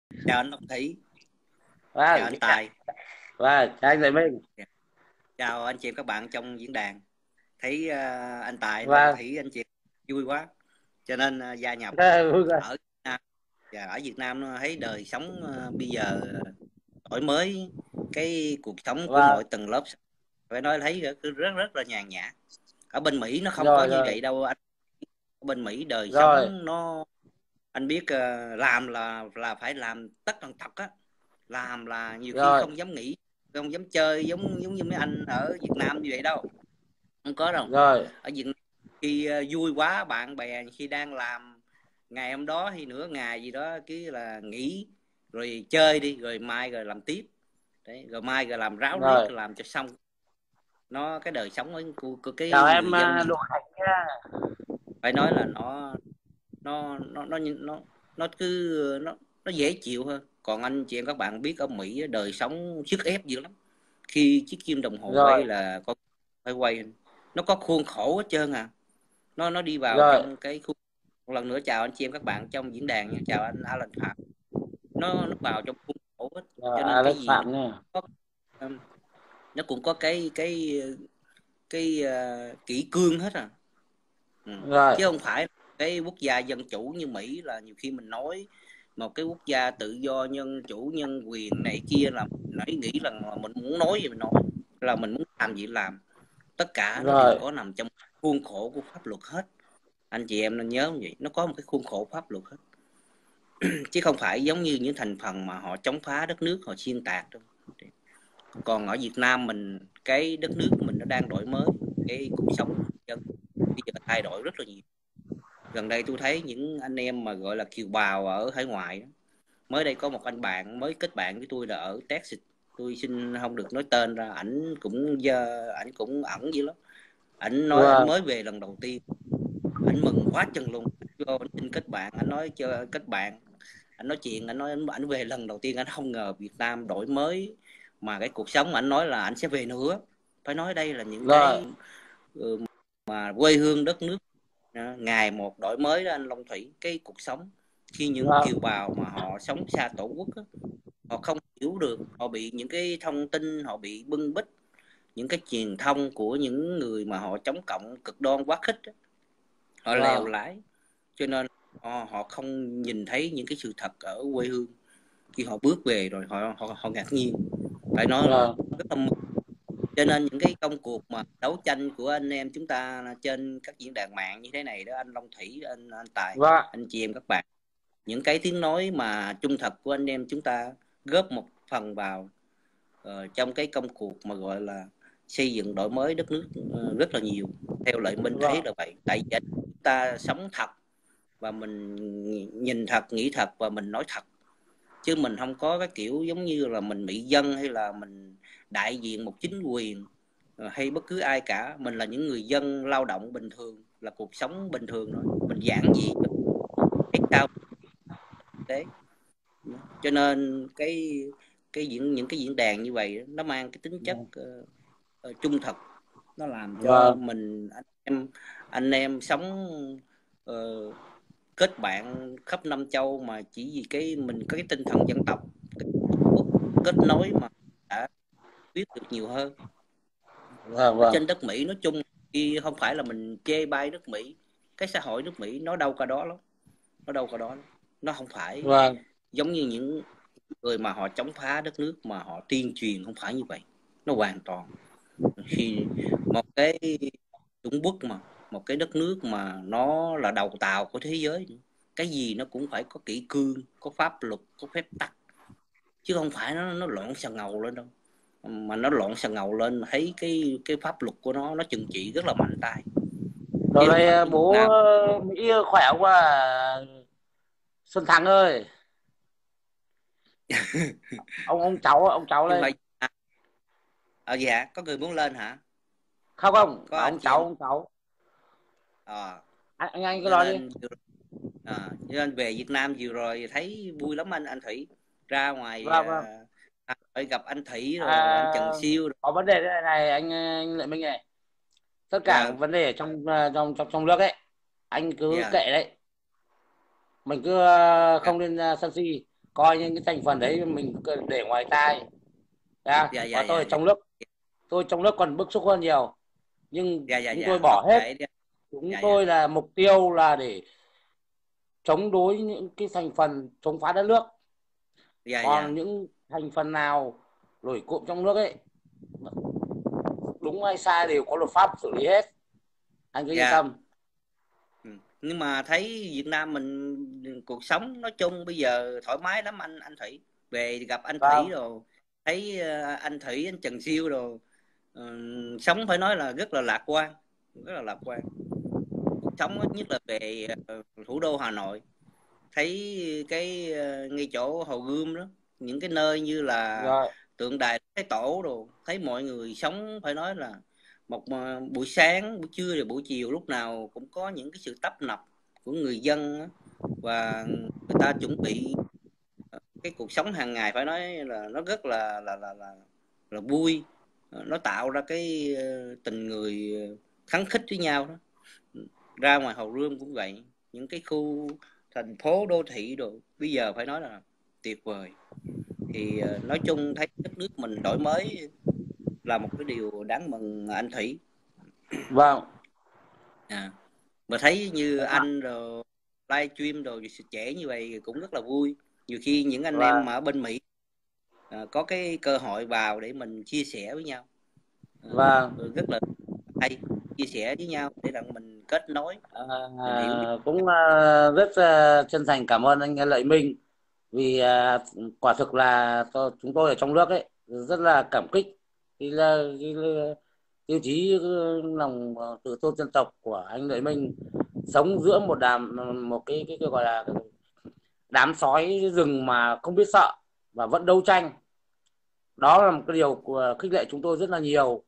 Chào anh Long Thủy, chào Vâng, anh Tài, vâng, chào anh Lệ Minh. chào anh chị em các bạn trong diễn đàn. Thấy anh Tài, anh Long Vâng, Thủy, anh chị em vui quá, cho nên gia nhập vui rồi. ở Việt Nam. Và ở Việt Nam nó thấy đời sống bây giờ đổi mới cái cuộc sống của Vâng, mọi tầng lớp, phải nói thấy rất rất là nhàn nhã. Ở bên Mỹ nó không có rồi, như rồi, vậy đâu anh. Ở bên Mỹ đời rồi, sống nó, anh biết làm là phải làm tất tần tật á, làm là nhiều khi rồi, không dám nghỉ, không dám chơi giống giống như mấy anh ở Việt Nam như vậy đâu, không có đâu. rồi, Ở Việt Nam khi vui quá bạn bè khi đang làm ngày hôm đó hay nửa ngày gì đó cứ là nghỉ rồi chơi đi rồi mai rồi làm tiếp. Đấy, rồi mai rồi làm ráo riết rồi. rồi làm cho xong. Nó cái đời sống của cái Chào em người dân Việt Đỗ Nam Khánh nha. phải nói là nó cứ nó dễ chịu hơn. Còn anh chị em các bạn biết ở Mỹ đời sống sức ép dữ lắm. Khi chiếc kim đồng hồ quay Rồi, là con phải quay, nó có khuôn khổ hết trơn à. Nó đi vào rồi, trong cái khuôn. Một lần nữa chào anh chị em các bạn trong diễn đàn nha, chào anh Alan Phạm. Nó vào trong khuôn khổ hết, rồi, cho nên cái Alex gì nó Phạm nha. có nó cũng có cái kỷ cương hết à. Ừ. Rồi, Chứ không phải cái quốc gia dân chủ như Mỹ là nhiều khi mình nói một cái quốc gia tự do nhân chủ nhân quyền này kia là mình nghĩ rằng là mình muốn nói gì mình nói, là mình muốn làm gì làm, tất cả nó đều rồi, có nằm trong khuôn khổ của pháp luật hết. Anh chị em nên nhớ như vậy, nó có một cái khuôn khổ pháp luật hết, chứ không phải giống như những thành phần mà họ chống phá đất nước họ xuyên tạc đâu. Còn ở Việt Nam mình, cái đất nước của mình nó đang đổi mới, cái cuộc sống của dân bây giờ thay đổi rất là nhiều. Gần đây tôi thấy những anh em mà gọi là kiều bào ở hải ngoại, mới đây có một anh bạn mới kết bạn với tôi là ở Texas, tôi xin không được nói tên ra, ảnh cũng ẩn dữ lắm. Ảnh nói ảnh vâng, mới về lần đầu tiên, ảnh mừng quá chừng luôn. Anh xin kết bạn, anh nói cho kết bạn, anh nói chuyện, anh nói ảnh về lần đầu tiên, anh không ngờ Việt Nam đổi mới mà cái cuộc sống, ảnh nói là ảnh sẽ về nữa. Phải nói đây là những rồi, cái mà quê hương đất nước ngày một đổi mới đó anh Long Thủy. Cái cuộc sống khi những vâng, kiều bào mà họ sống xa tổ quốc á, họ không hiểu được, họ bị những cái thông tin, họ bị bưng bít những cái truyền thông của những người mà họ chống cộng cực đoan quá khích á, họ lèo vâng, lái, cho nên họ không nhìn thấy những cái sự thật ở quê hương. Khi họ bước về rồi họ ngạc nhiên, phải nói là vâng, rất là mừng. Cho nên những cái công cuộc mà đấu tranh của anh em chúng ta trên các diễn đàn mạng như thế này đó anh Long Thủy, anh Tài, vâng, anh chị em các bạn, những cái tiếng nói mà trung thực của anh em chúng ta góp một phần vào trong cái công cuộc mà gọi là xây dựng đổi mới đất nước rất là nhiều. Theo Lợi Minh thấy vâng. là vậy, tại vì chúng ta sống thật và mình nhìn thật, nghĩ thật và mình nói thật, chứ mình không có cái kiểu giống như là mình bị dân hay là mình đại diện một chính quyền hay bất cứ ai cả. Mình là những người dân lao động bình thường, là cuộc sống bình thường thôi, mình giản dị hay sao thế. Cho nên những cái diễn đàn như vậy nó mang cái tính chất trung thực, nó làm cho Vâng. mình anh em sống ờ, kết bạn khắp năm châu mà chỉ vì cái mình có cái tinh thần dân tộc, cái kết nối mà đã biết được nhiều hơn. Vâng, Ở vâng, trên đất Mỹ nói chung, khi không phải là mình chê bai nước Mỹ, cái xã hội nước Mỹ nó đâu cả đó lắm, nó đâu cả đó lắm. Nó không phải vâng, giống như những người mà họ chống phá đất nước mà họ tuyên truyền, không phải như vậy. Nó hoàn toàn, khi một cái Trung Quốc mà một cái đất nước mà nó là đầu tàu của thế giới, cái gì nó cũng phải có kỷ cương, có pháp luật, có phép tắc, chứ không phải nó loạn xà ngầu lên đâu. Mà nó loạn xà ngầu lên mà thấy cái pháp luật của nó trừng trị rất là mạnh tay, Dạo chứ không này phải ở Việt bố Nam. Mỹ khỏe không à? Xuân Thắng ơi, ông cháu Chứ không lên. phải dạ, có người muốn lên hả? Không, không, Có bảo anh ông chị cháu, em. ông cháu. ờ Anh cứ cho nói đi. nên cho nên về Việt Nam vừa rồi thấy vui lắm anh Thủy, ra ngoài Vâng, vâng. phải gặp anh Thủy rồi anh Trần À, Siêu rồi. có vấn đề thế này này anh Lệ Minh này. Tất cả Dạ, vấn đề ở trong nước ấy, anh cứ dạ, kệ đấy. Mình cứ không nên sân si. coi những cái thành phần đấy mình để ngoài tai. Dạ dạ Và tôi dạ ở dạ. trong nước còn bức xúc hơn nhiều, nhưng Dạ dạ chúng tôi dạ, bất bỏ hết. kể đi. Chúng Dạ dạ tôi là mục tiêu là để chống đối những cái thành phần chống phá đất nước. dạ dạ. Còn những thành phần nào nổi cộm trong nước ấy, đúng hay sai đều có luật pháp xử lý hết, anh cứ yên Dạ. tâm. Ừ. Nhưng mà thấy Việt Nam mình cuộc sống nói chung bây giờ thoải mái lắm anh Thủy. Về gặp anh Thủy Vâng. rồi thấy anh Thủy, anh Trần Siêu rồi sống phải nói là rất là lạc quan, rất là lạc quan. Cuộc sống nhất là về thủ đô Hà Nội, thấy cái ngay chỗ Hồ Gươm đó, những cái nơi như là Rồi. tượng đài Thái Tổ đồ, thấy mọi người sống phải nói là một buổi sáng, buổi trưa và buổi chiều lúc nào cũng có những cái sự tấp nập của người dân á, và người ta chuẩn bị cái cuộc sống hàng ngày phải nói là nó rất là vui. Nó tạo ra cái tình người khắng khích với nhau đó. Ra ngoài Hồ Gươm cũng vậy, những cái khu thành phố đô thị rồi bây giờ phải nói là tuyệt vời. Thì nói chung thấy đất nước mình đổi mới là một cái điều đáng mừng anh Thủy. Vâng. À, mà thấy như Vâng ạ. anh rồi live stream rồi trẻ như vậy cũng rất là vui. Nhiều khi những anh em Vâng. mà ở bên Mỹ có cái cơ hội vào để mình chia sẻ với nhau, Vâng. rất là hay, chia sẻ với nhau để rằng mình kết nối, mình hiểu biết. Cũng rất chân thành cảm ơn anh Lợi Minh, vì quả thực là chúng tôi ở trong nước ấy rất là cảm kích cái tiêu chí lòng tự tôn dân tộc của anh Lợi Minh, sống giữa một cái gọi là đám sói rừng mà không biết sợ và vẫn đấu tranh. Đó là một cái điều của khích lệ chúng tôi rất là nhiều,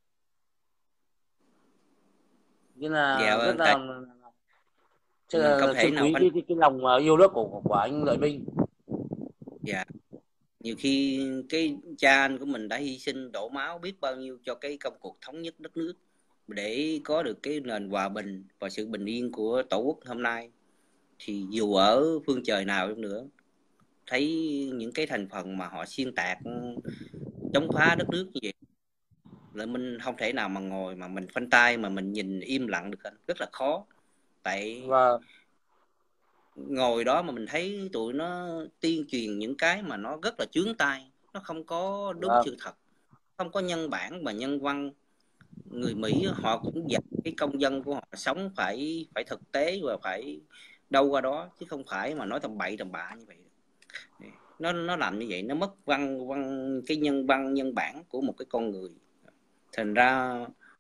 nên Dạ là rất vâng, tại là mình không thể trân nào quý phanh. cái lòng yêu nước của anh Lợi Minh. Dạ, nhiều khi cái cha anh của mình đã hy sinh đổ máu biết bao nhiêu cho cái công cuộc thống nhất đất nước để có được cái nền hòa bình và sự bình yên của tổ quốc hôm nay. Thì dù ở phương trời nào đi nữa, thấy những cái thành phần mà họ xuyên tạc chống phá đất nước như vậy là mình không thể nào mà ngồi mà mình phanh tay mà mình nhìn im lặng được anh, rất là khó. Tại Và ngồi đó mà mình thấy tụi nó tuyên truyền những cái mà nó rất là chướng tai, nó không có đúng và sự thật, không có nhân bản và nhân văn. Người Mỹ họ cũng dạy cái công dân của họ sống phải phải thực tế và phải đâu qua đó, chứ không phải mà nói tầm bậy tầm bạ như vậy. Nó làm như vậy nó mất văn cái nhân văn nhân bản của một cái con người. Thành ra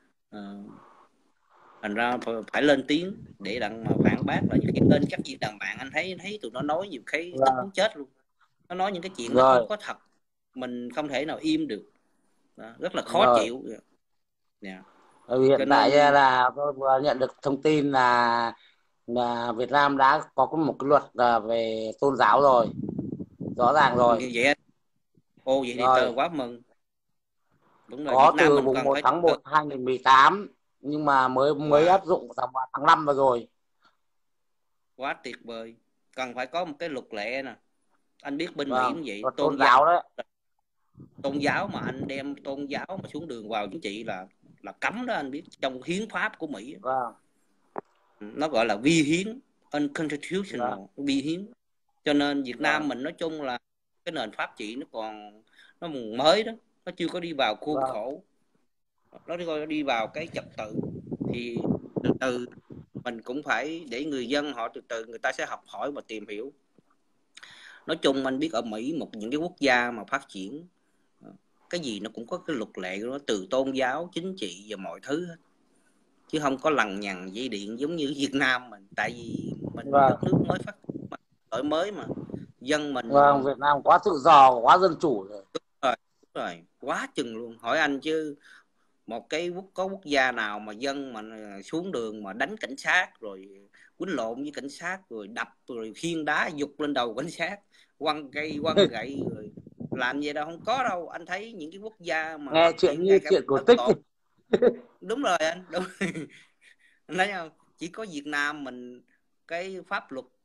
thành ra phải lên tiếng để đặng mà phản bác. Là những khi lên các diễn đàn bạn anh thấy tụi nó nói nhiều cái tức muốn chết luôn. Nó nói những cái chuyện nó không rồi có thật, mình không thể nào im được. Đó, rất là khó rồi. chịu. Yeah. Bởi vì Cho hiện tại nên là tôi vừa nhận được thông tin là Việt Nam đã có một cái luật về tôn giáo rồi, rõ ràng rồi. như vậy, ô vậy thì Rồi, tôi quá mừng. Đúng rồi, Việt có Nam từ mình mùng cần một phải tháng 1 2018, nhưng mà mới mới wow, áp dụng tầm tháng 5 vừa rồi. quá tuyệt vời. Cần phải có một cái luật lệ nè. Anh biết bên Mỹ Vâng, cũng vậy, luật tôn giáo đấy. tôn giáo mà anh đem tôn giáo mà xuống đường vào chính trị là cấm đó, anh biết trong hiến pháp của Mỹ. Vâng. Nó gọi là vi hiến, unconstitutional, Vâng. vi hiến. Cho nên Việt Nam Vâng. mình nói chung là cái nền pháp trị nó còn nó mới đó, nó chưa có đi vào khuôn Vâng. khổ, nó đi vào cái trật tự. Thì từ từ mình cũng phải để người dân họ từ từ người ta sẽ học hỏi và tìm hiểu. Nói chung anh biết ở Mỹ một những cái quốc gia mà phát triển cái gì nó cũng có cái luật lệ của nó, từ tôn giáo, chính trị và mọi thứ hết, chứ không có lằng nhằng dây điện giống như Việt Nam mình. Tại vì mình Vâng. đất nước mới phát đổi mới mà dân Vâng, mình Việt Nam quá tự do, quá dân chủ rồi. rồi, rồi quá chừng luôn. Hỏi anh chứ một cái quốc gia nào mà dân mà xuống đường mà đánh cảnh sát rồi quýnh lộn với cảnh sát rồi đập rồi khiêng đá giục lên đầu cảnh sát, quăng cây quăng gậy rồi làm gì đâu, không có đâu. Anh thấy những cái quốc gia mà Nghe phát chuyện triển như ngay cả chuyện cổ Ấn tích. Độ. Đúng rồi anh, đúng. Anh thấy không, chỉ có Việt Nam mình cái pháp luật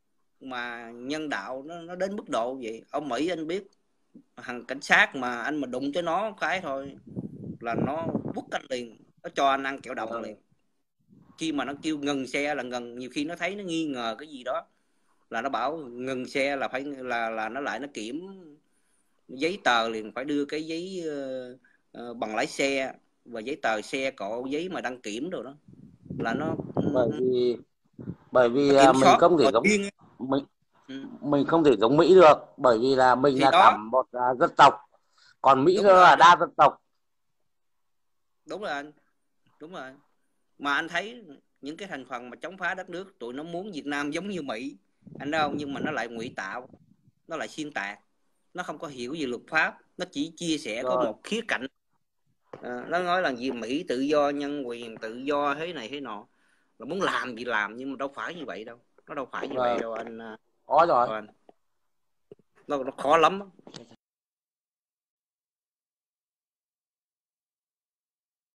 mà nhân đạo nó đến mức độ vậy. Ở Mỹ anh biết, thằng cảnh sát mà anh mà đụng tới nó cái thôi là nó quất anh liền, nó cho anh ăn kẹo đồng liền. Khi mà nó kêu ngừng xe là ngừng, nhiều khi nó thấy nó nghi ngờ cái gì đó là nó bảo ngừng xe là phải là nó lại nó kiểm giấy tờ liền, phải đưa cái giấy bằng lái xe và giấy tờ xe cộ, giấy mà đăng kiểm rồi đó, là nó bởi vì nó kiểm mình soát không thể rồi giống riêng. mình Ừ. mình không thể giống Mỹ được, bởi vì là mình Thì là cả đó, một dân tộc, còn Mỹ đúng rồi, là đa dân tộc. đúng rồi anh, đúng rồi. Mà anh thấy những cái thành phần mà chống phá đất nước, tụi nó muốn Việt Nam giống như Mỹ, anh thấy không? Nhưng mà nó lại ngụy tạo, nó lại xuyên tạc, nó không có hiểu về luật pháp, nó chỉ chia sẻ có Rồi, một khía cạnh. Nó nói là gì Mỹ tự do, nhân quyền, tự do thế này thế nọ, là muốn làm gì làm, nhưng mà đâu phải như vậy đâu, nó đâu phải như vậy đâu anh. có rồi. Anh nó khó lắm.